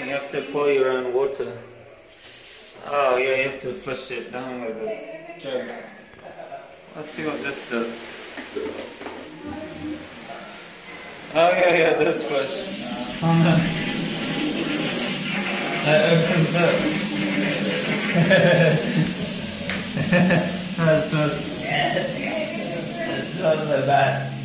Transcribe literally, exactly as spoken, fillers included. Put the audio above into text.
You have to pour your own water. Oh yeah, you have to flush it down with a jug. Let's see what this does. Oh yeah, yeah, it does flush. Oh no. It opens up. That's what. It's not so bad.